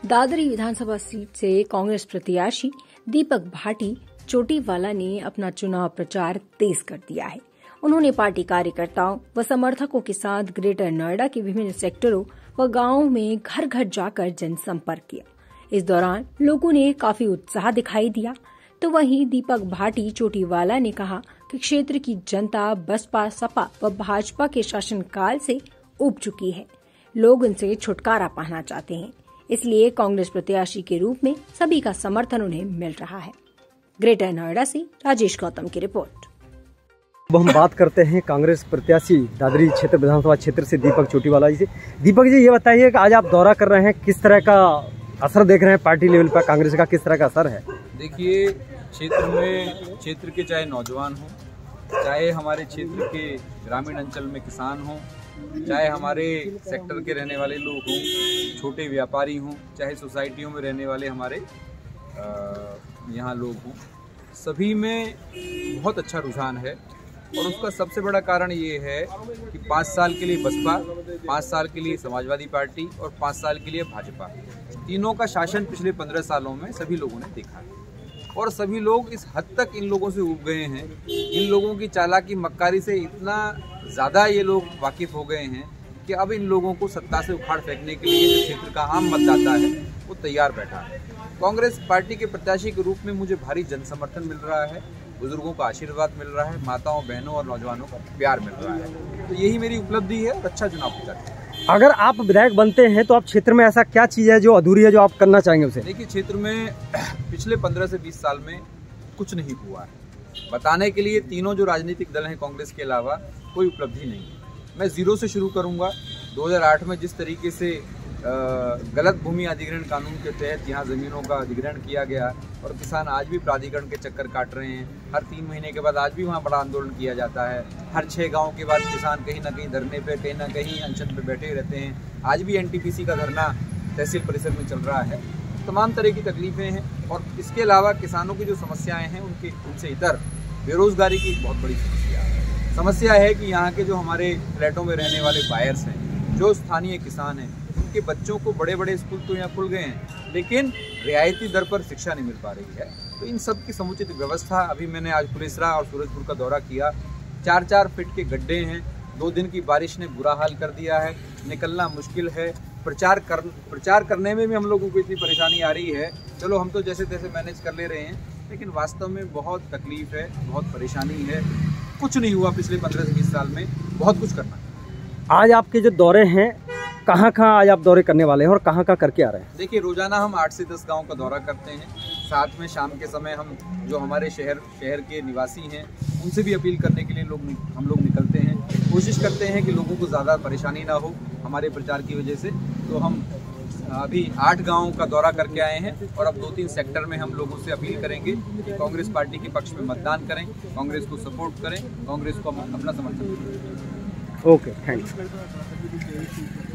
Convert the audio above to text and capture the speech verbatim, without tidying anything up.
दादरी विधानसभा seat से कांग्रेस प्रत्याशी दीपक भाटी चोटीवाला ने अपना चुनाव प्रचार तेज कर दिया है। उन्होंने पार्टी कार्यकर्ताओं व समर्थकों के साथ ग्रेटर नोएडा के विभिन्न सेक्टरों व गांवों में घर घर जाकर जनसंपर्क किया। इस दौरान लोगों ने काफी उत्साह दिखाई दिया। तो वहीं दीपक भाटी चोटीवाला ने कहा कि क्षेत्र की जनता बसपा, सपा व भाजपा के शासनकाल से ऊब चुकी है। लोग उनसे छुटकारा पाना चाहते हैं, इसलिए कांग्रेस प्रत्याशी के रूप में सभी का समर्थन उन्हें मिल रहा है। ग्रेटर नोएडा से राजेश गौतम की रिपोर्ट। अब हम बात करते हैं कांग्रेस प्रत्याशी दादरी क्षेत्र विधानसभा क्षेत्र से दीपक चोटीवाला जी से। दीपक जी, ये बताइए कि आज आप दौरा कर रहे हैं, किस तरह का असर देख रहे हैं पार्टी लेवल पर, कांग्रेस का किस तरह का असर है? देखिए, क्षेत्र में क्षेत्र के चाहे नौजवान हों, चाहे हमारे क्षेत्र के ग्रामीण अंचल में किसान हों, चाहे हमारे सेक्टर के रहने वाले लोग हों, छोटे व्यापारी हों, चाहे सोसाइटियों में रहने वाले हमारे यहाँ लोग हों, सभी में बहुत अच्छा रुझान है। और उसका सबसे बड़ा कारण ये है कि पाँच साल के लिए बसपा, पाँच साल के लिए समाजवादी पार्टी और पाँच साल के लिए भाजपा, तीनों का शासन पिछले पंद्रह सालों में सभी लोगों ने देखा है। और सभी लोग इस हद तक इन लोगों से उब गए हैं, इन लोगों की चालाकी मक्कारी से इतना ज़्यादा ये लोग वाकिफ़ हो गए हैं कि अब इन लोगों को सत्ता से उखाड़ फेंकने के लिए जो क्षेत्र का आम मतदाता है वो तैयार बैठा है। कांग्रेस पार्टी के प्रत्याशी के रूप में मुझे भारी जनसमर्थन मिल रहा है, बुजुर्गों का आशीर्वाद मिल रहा है, माताओं बहनों और नौजवानों का प्यार मिल रहा है। तो यही मेरी उपलब्धि है और अच्छा चुनाव प्रचार है। अगर आप विधायक बनते हैं तो आप क्षेत्र में ऐसा क्या चीज़ है जो अधूरी है, जो आप करना चाहेंगे उसे? देखिए, क्षेत्र में पिछले पंद्रह से बीस साल में कुछ नहीं हुआ है। बताने के लिए तीनों जो राजनीतिक दल हैं कांग्रेस के अलावा कोई उपलब्धि नहीं है। मैं जीरो से शुरू करूंगा। दो हज़ार आठ में जिस तरीके से गलत भूमि अधिग्रहण कानून के तहत यहाँ ज़मीनों का अधिग्रहण किया गया और किसान आज भी प्राधिकरण के चक्कर काट रहे हैं, हर तीन महीने के बाद आज भी वहाँ बड़ा आंदोलन किया जाता है, हर छः गाँव के बाद किसान कहीं ना कहीं धरने पे, कहीं ना कहीं अनशन पे बैठे रहते हैं। आज भी एन टी पी सी का धरना तहसील परिसर में चल रहा है। तमाम तरह की तकलीफ़ें हैं और इसके अलावा किसानों की जो समस्याएँ हैं उनके उनसे इतर बेरोज़गारी की बहुत बड़ी समस्या है। समस्या है कि यहाँ के जो हमारे फ्लैटों में रहने वाले बायर्स हैं, जो स्थानीय किसान हैं, उनके बच्चों को बड़े बड़े स्कूल तो यहाँ खुल गए हैं, लेकिन रियायती दर पर शिक्षा नहीं मिल पा रही है। तो इन सब की समुचित व्यवस्था, अभी मैंने आज पुलिसरा और सूरजपुर का दौरा किया, चार चार फीट के गड्ढे हैं, दो दिन की बारिश ने बुरा हाल कर दिया है, निकलना मुश्किल है। प्रचार कर प्रचार करने में भी हम लोगों को इतनी परेशानी आ रही है। चलो, हम तो जैसे तैसे मैनेज कर ले रहे हैं, लेकिन वास्तव में बहुत तकलीफ है, बहुत परेशानी है। कुछ नहीं हुआ पिछले पंद्रह से बीस साल में, बहुत कुछ करना है। आज आपके जो दौरे हैं, कहाँ कहाँ आज आप दौरे करने वाले हैं और कहाँ कहाँ करके आ रहे हैं? देखिए, रोजाना हम आठ से दस गांव का दौरा करते हैं। साथ में शाम के समय हम जो हमारे शहर शहर के निवासी हैं उनसे भी अपील करने के लिए लोग हम लोग निकलते हैं। कोशिश करते हैं कि लोगों को ज़्यादा परेशानी ना हो हमारे प्रचार की वजह से। तो हम अभी आठ गाँव का दौरा करके आए हैं और अब दो तीन सेक्टर में हम लोगों से अपील करेंगे कि कांग्रेस पार्टी के पक्ष में मतदान करें, कांग्रेस को सपोर्ट करें, कांग्रेस को अपना समर्थन करें। Okay, thank you.